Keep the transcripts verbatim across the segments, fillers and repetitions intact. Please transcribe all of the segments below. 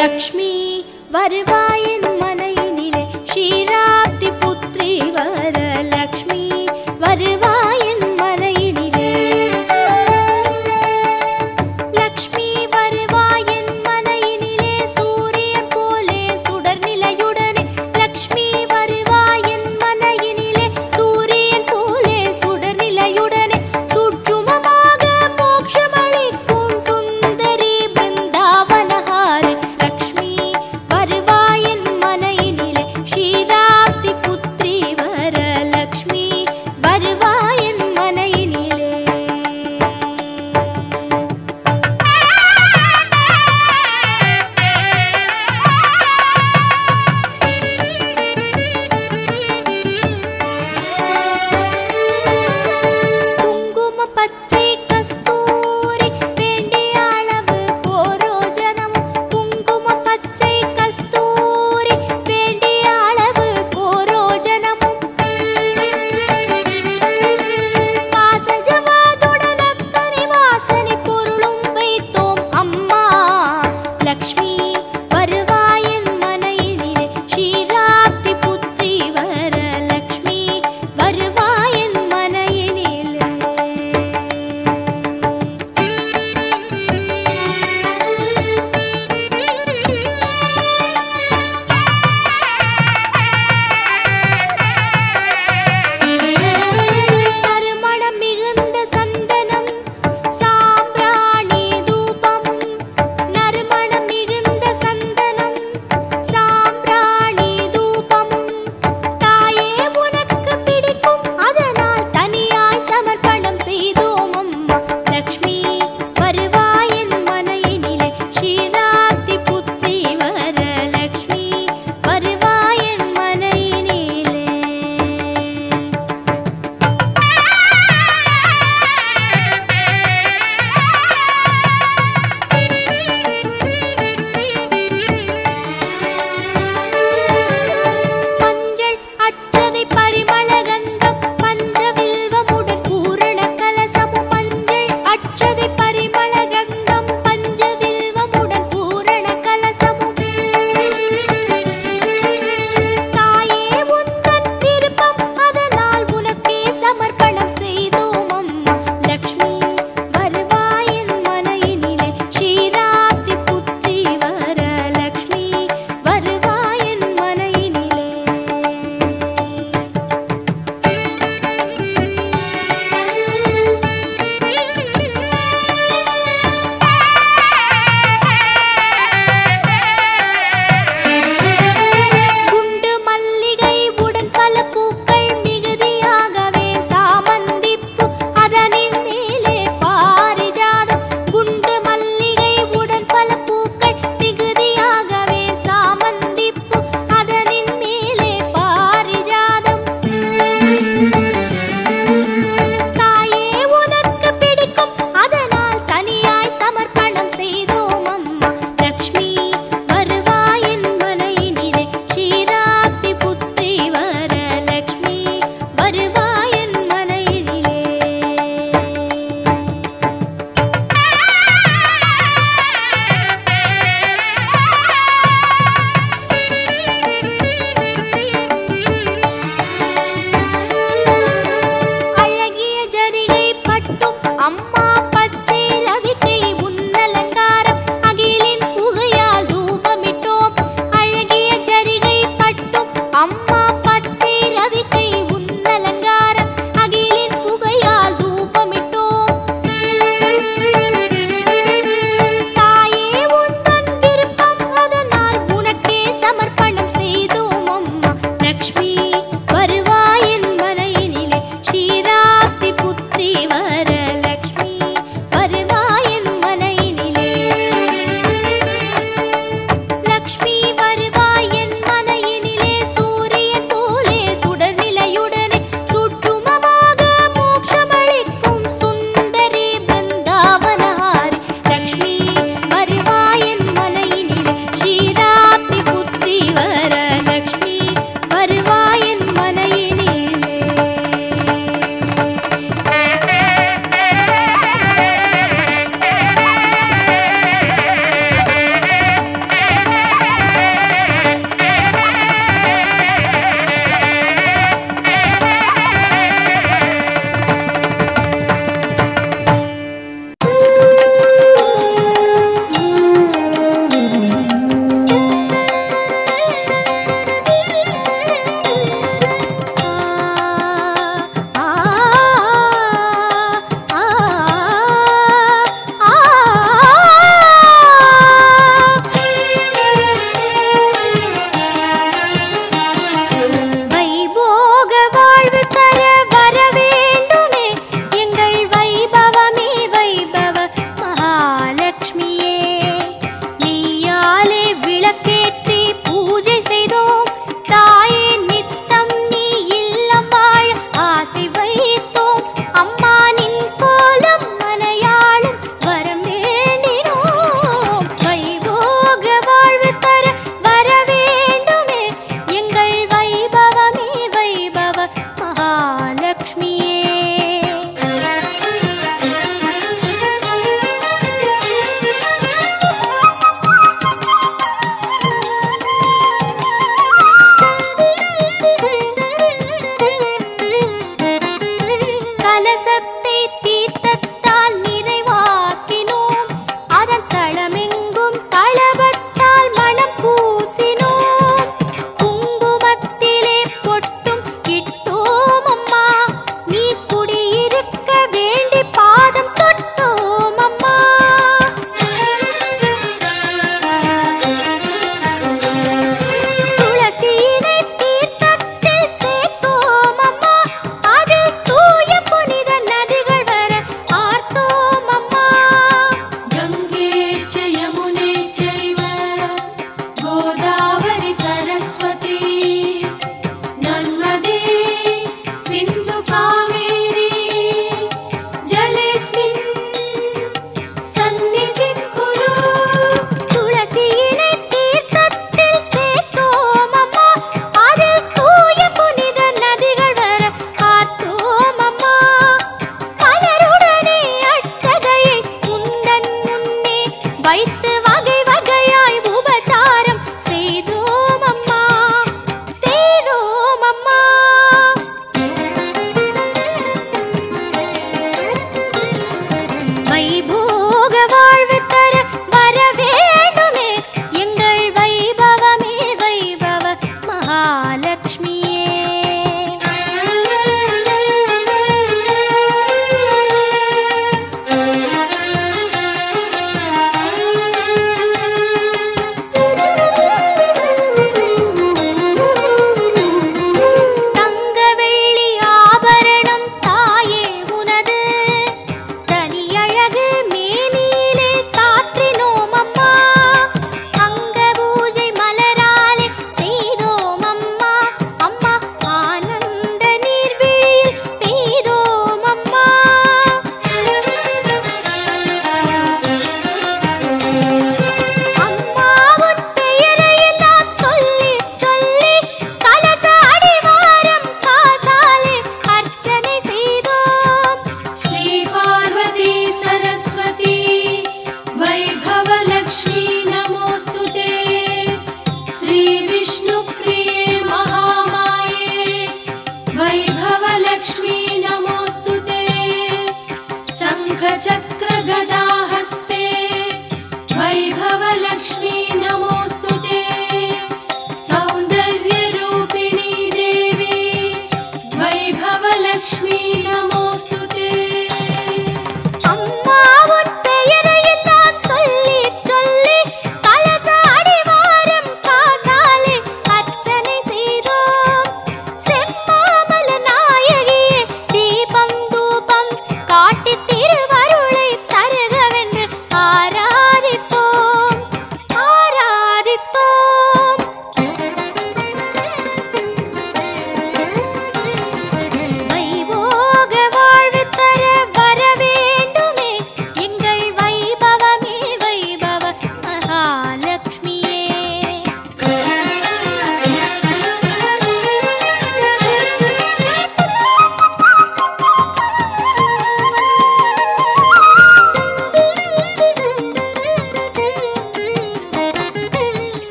லக்ஷ்மி வருவாயின் மனையினிலே ஷீராப்தி புத்ரி வரலக்ஷ்மி வருவாயின் மனையினிலே லக்ஷ்மி வருவாயின் மனையினிலே சூரியன் போலே சுடர் நிலையுடனே லக்ஷ்மி வருவாயின் மனையினிலே சூரியன் போலே சுடர் நிலையுடனே சுற்றுமமாக மோட்சமளிக்கும் சுந்தரி பிருந்தாவனஹாரி லக்ஷ்மி வருவாயின்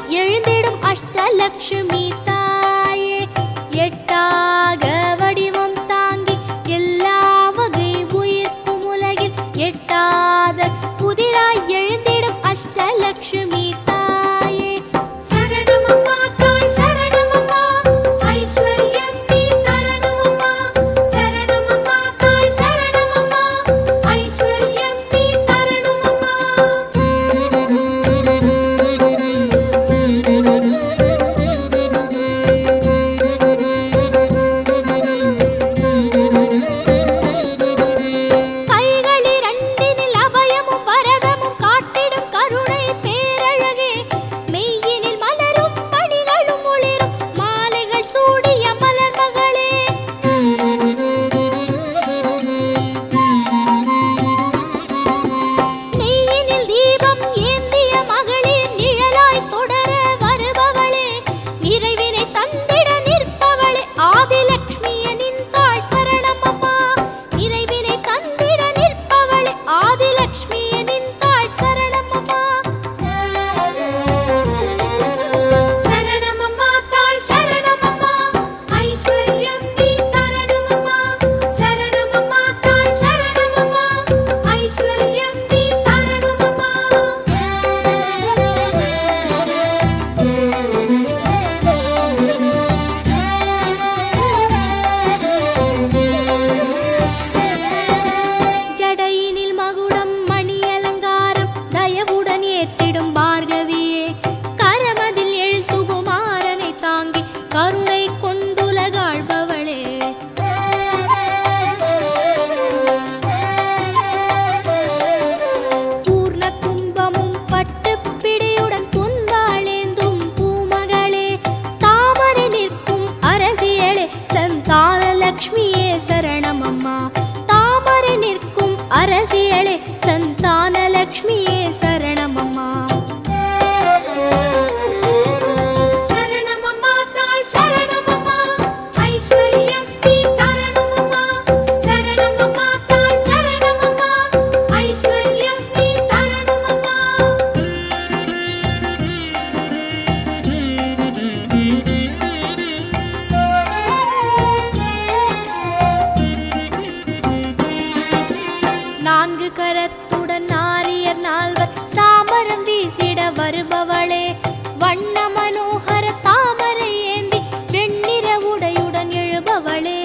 எழுந்திடும் அஷ்டலக்ஷ்மி தாயே எட்டாக வடிவம் தாங்கி எல்லா வகை உயிர்க்கும் உலகில் எட்டாத புதிராய் எழுந்திடும் அஷ்டலக்ஷ்மி தாயே சரணமம்மா தாய் சரணமம்மா ஐஸ்வர்யம் நீ தரணுமம்மா சரணமம்மா தாய் சரணமம்மா ஐஸ்வர்யம் நீ தரணுமம்மா கைகளிரண்டினில் அபயமும் வரதமும் காட்டிடும் கருணை பேரழகே மெய்யினில் மலரும் மணிகளும் ஒளிரும் மாலைகள் சூடிய மலர் மகளே நெய்யினில் தீபம் ஏந்திய மகளிர் நிழலாய் தொடர வருபவளே நிறைவினை தந்திட நிற்பவளே ஆதிலக்ஷ்மியே நின் தாள் சரணமம்மா நிறைவினை தந்திட நிற்பவளே ஆதிலக்ஷ்மியே நின் தாள் சரணமம்மா சரணமம்மா தாள் சரணமம்மா ஐஸ்வர்யம் நீ தரணுமம்மா சரணமம்மா தாள் சரணமம்மா ஐஸ்வர்யம் நீ தரணுமம்மா ஜடையினில் மகுடம் மணி அலங்காரம் தயவுடன் ஏற்றிடும் பார்கவியே கரமதில் எழு சுகுமாரனை தாங்கி கருணை கொண்டுலகாழ்பவளே பூர்ண கும்பமும் பட்டு பிடியுடன் பொன்வாளேந்தும் பூமகளே தாமரை நிற்கும் அரசியலே சந்தான லக்ஷ்மியே சரணமம்மா தாமரை நிற்கும் அரசியலே சந்தான லக்ஷ்மியே சரணமம்மா சரணமம்மா தாள் சரணமம்மா ஐஸ்வர்யம் நீ தரணுமம்மா சரணமம்மா தாள் சரணமம்மா ஐஸ்வர்யம் நீ தரணுமம்மா நான்கு கரத்துடன் நாரியர் நால்வர் சாமரம் வீசிட வருபவளே வண்ண மனோகர தாமரை ஏந்தி வெண்ணிற உடையுடன் எழுபவளே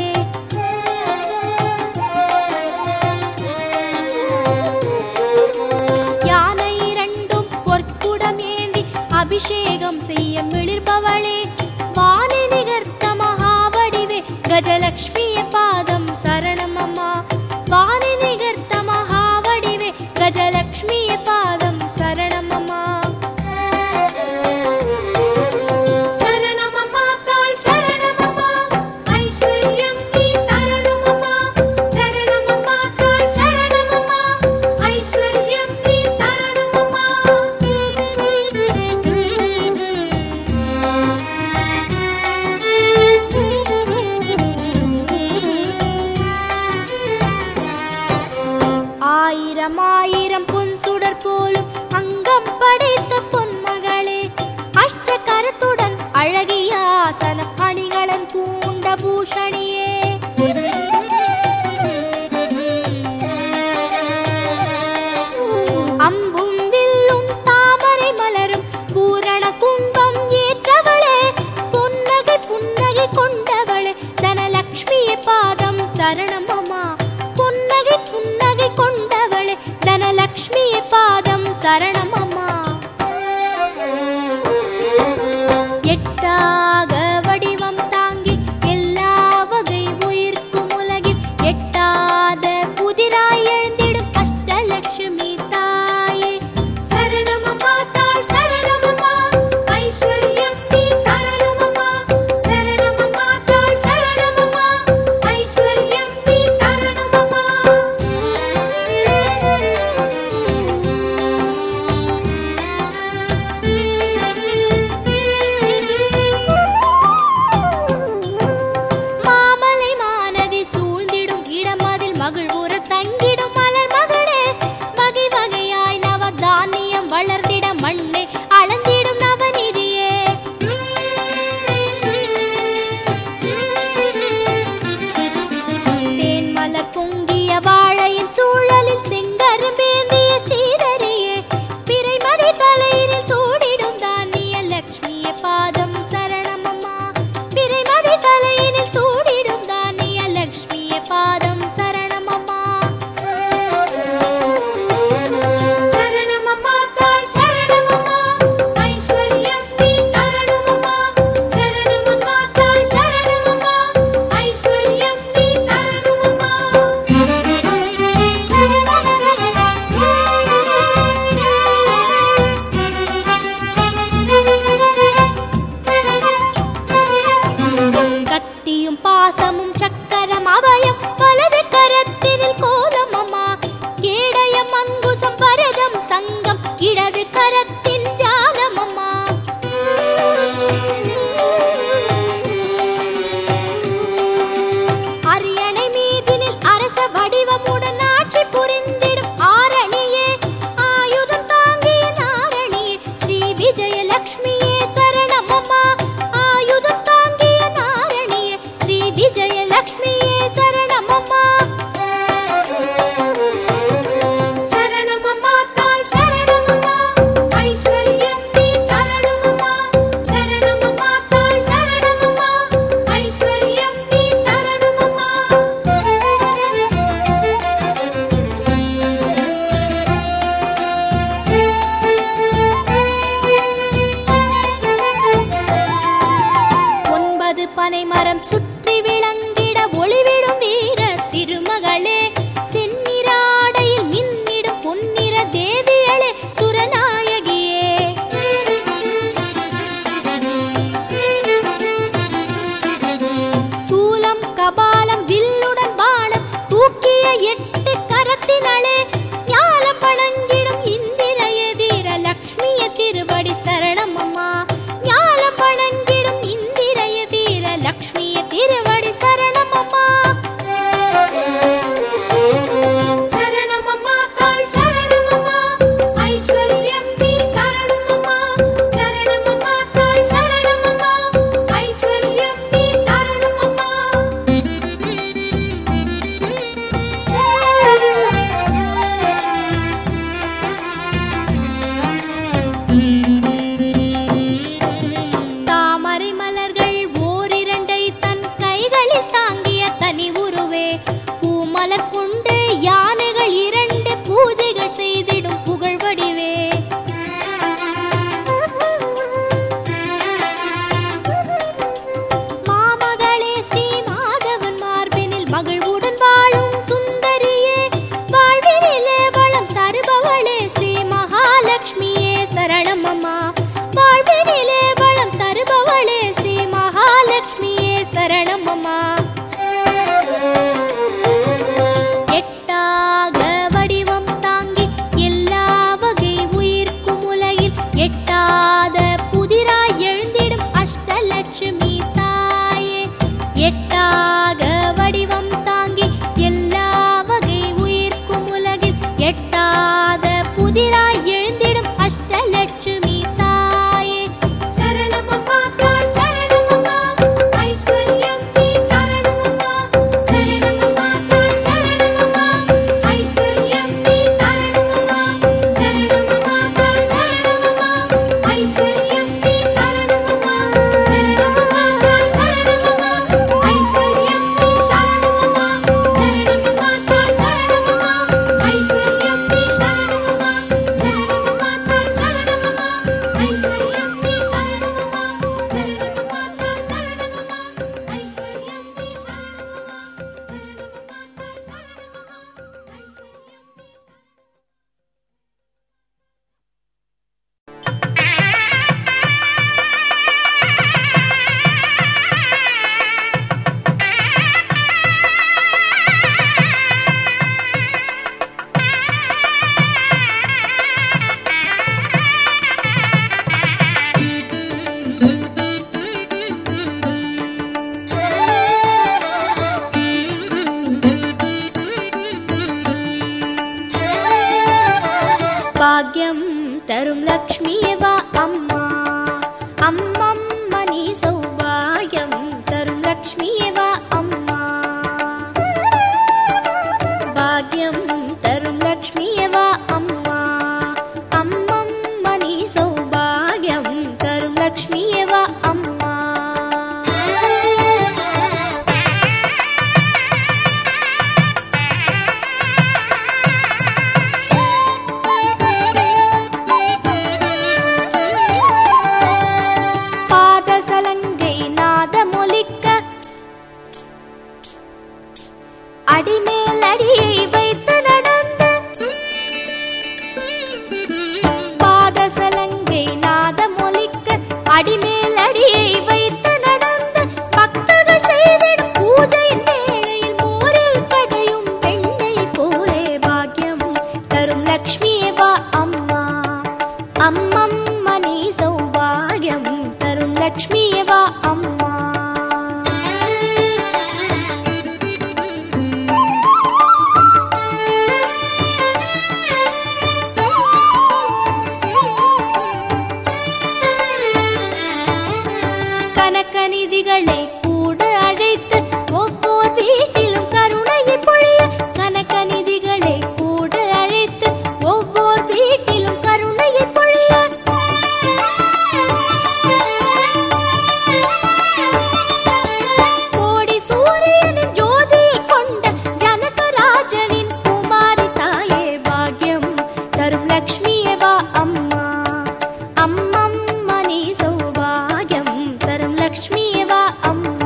யானை இரண்டும் பொற்குடம் ஏந்தி அபிஷேகம் செய்ய மிளிர்பவளே வானை நிகர்த்த மகாவடிவே கஜலக்ஷ்மியே பாதம் சரணமம்மா வானை நிகர்த்த மகாவடிவே கஜலக்ஷ்மியே பாதம் சரணமம்மா சரணமம்மா தாள் சரணமம்மா ஐஸ்வர்யம் நீ தரணுமம்மா சரணமம்மா தாள் சரணமம்மா ஐஸ்வர்யம் நீ தரணுமம்மா ஆயிரம் ஆயிரம் பொன் சுடர் போலும் அங்கம் படைத்த பொன்மகளே அஷ்டகரத்துடன் அழகிய ஆசன அணிகளன் பூண்ட பூஷணியே அம்பும் வில்லும் தாமரை மலரும் பூரண கும்பம் ஏற்றவளே புன்னகை புன்னகை கொண்டவளே தனலக்ஷ்மியே பாதம் சரணமம்மா புன்னகை புன்னகை கொண்டவளே தனலக்ஷ்மியே பாதம் சரணமம்மா எட்டாக வடிவம் தாங்கி எல்லா வலம் சுற்றி விளங்கிட ஒளிவிடும் வீர திருமகளே, செந்நிறாடையில் மின்னிடும் பொன்னிற தேவியளே, சுரநாயகியே. சூலம் கபாலம் வில்லுடன் பாணம் தூக்கிய எட்டு கரத்தினளே, ஞாலம் வணங்கிடும் இந்திரைய வீரலக்ஷ்மிய திருவடி சரணம் அம்மா. ஞாலம் வணங்கிடும் இந்திரைய வீரலக்ஷ்மிய திருவடி சரணம் அம்மா. சரணம் அம்மா தாய் சரணம் அம்மா, ஐஸ்வர்யம் நீ தரணும் அம்மா. சரணம் அம்மா தாய் சரணம் அம்மா, ஐஸ்வர்யம் நீ தரணும் அம்மா. தாமரை மலர்கள் ஓரிரண்டை தன் கைகளில் தாங்கிய தனி உருவே, பூமலர் கொண்டு யானைகள் இரண்டு பூஜைகள் செய்திடும் புகழ் வடிவே. மாமகளே ஸ்ரீ மாதவன் மார்பினில் மகிழ்வுடன் வாழும் சுந்தரியே, வாழ்வினிலே வளம் தருபவளே ஸ்ரீ மகாலட்சுமியே சரணம் அம்மா. வாழ்வினிலே வளம் தருபவளே ஸ்ரீ மகாலட்சுமியே சரணம் அம்மா. எட்டாக வடிவம் தாங்கி எல்லா வகை உயிர்க்கும் உலகில் எட்டாத புதிராய் எழுந்திடும் அஷ்டலட்சுமி தாயே. எட்டாக வடிவம் தாங்கி எல்லா வகை உயிர்க்கும் உலகில் எட்டாத புதிராய் எழுந்திடும் அஷ்டலட்சுமி தாயே. சரணம் அம்மா தாய் சரணம் அம்மா, ஐஸ்வர்யம் நீ தரணும் அம்மா. சரணம் அம்மா தாய் சரணம் அம்மா, ஐஸ்வர்யம் நீ தரணும் அம்மா. சரணம் அம்மா தாய் சரணம் அம்மா, ஐஸ்வர்யம் நீ தரணும் அம்மா. சரணம் அம்மா தாய் சரணம் அம்மா, ஐஸ்வர்யம் நீ தரணும் அம்மா. சரணம் அம்மா தாய் சரணம் அம்மா, ஐஸ்வர்யம் நீ தரணும் அம்மா. சரணம் அம்மா தாய் சரணம் அம்மா, ஐஸ்வர்யம் நீ தரணும் அம்மா. சரணம் அம்மா தாய் சரணம் அம்மா, ஐஸ்வர்யம் நீ பாக்யம் தரும் லக்ஷ்மியே வா அம்மா. அம்மம்மா நீ சௌபாகியம் தரும் லக்ஷ்மியே வா அம்மா. பாக்யம் தரும் லக்ஷ்மியே வா அம்மா. அம்மம்மா நீ சௌபாகியம் தரும் லக்ஷ்மியே வா அம்மா. பாதசலங்கை நாதமொலிக்க அடிமேல் அடியை வைத்து நடந்த பாதசலங்கை நாதமொலிக்க அடிமேல் அடியை வைத்து நடந்த பக்தர்கள் செய்திடும் பூஜையின் வேளையில் மோரில் கடையும் பெண்ணை போலே பாக்யம் தரும் லக்ஷ்மியே வா அம்மா. அம்மம்மா நீ சௌபாகியம் தரும் லக்ஷ்மியே வா அம்மா. கனகநிதிகளை கூட அழைத்து ஒவ்வொரு வீட்டிலும் கருணையை பொழிய, கனகநிதிகளை கூட அழைத்து ஒவ்வொரு வீட்டிலும் கருணையை பொழிய. கோடி சூரியனின் ஜோதியை கொண்ட ஜனகராஜனின் குமாரி தாயே பாக்யம் தரும் லக்ஷ்மியே வா அம்மா. அம்மம்மா நீ சௌபாகியம் தரும் லக்ஷ்மியே வா அம்மா.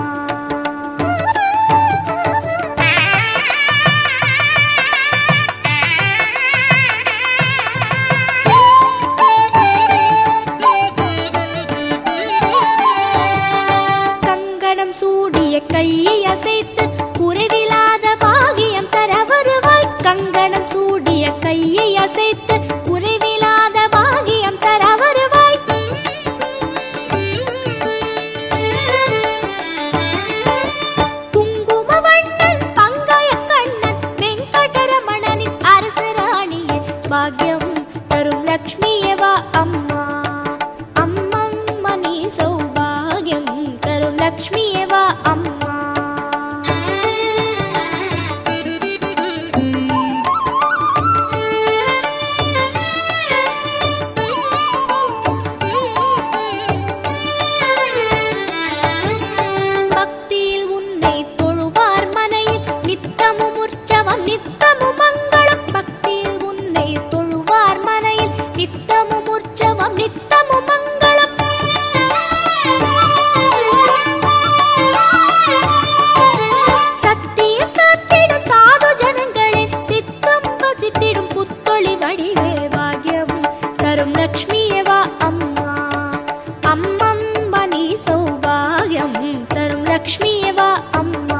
லக்ஷ்மியே வா அம்மா.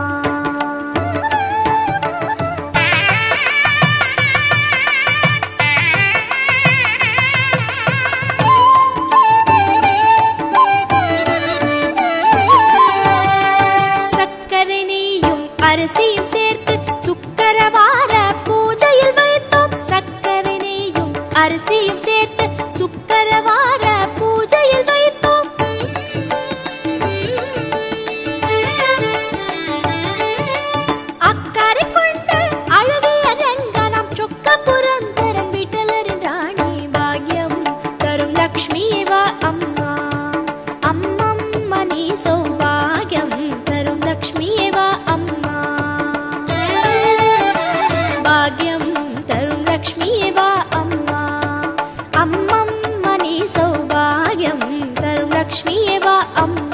சக்கரை நெய்யும் அரிசியும் சேர்த்து சுக்கரவார பூஜையில் வைத்தோம். சக்கரை நெய்யும் அரிசியும் சேர்த்து சுக்கரவார பூஜையில் வைத்தோம். அக்கறை கொண்டு அழகிய ரங்கனம் சொக்க புரந்தரன் விட்டலரின் ராணி பாக்யம் தரும் லக்ஷ்மியே வா அம்மா. அம்மம்மா நீ சௌபாகியம் தரும் லக்ஷ்மியே வா அம்மா. பாக்யம் தரும் லக்ஷ்மியே வா அம்மா. அம்மம்மா நீ சௌபாகியம் தரும் லக்ஷ்மியே வா அம்மா.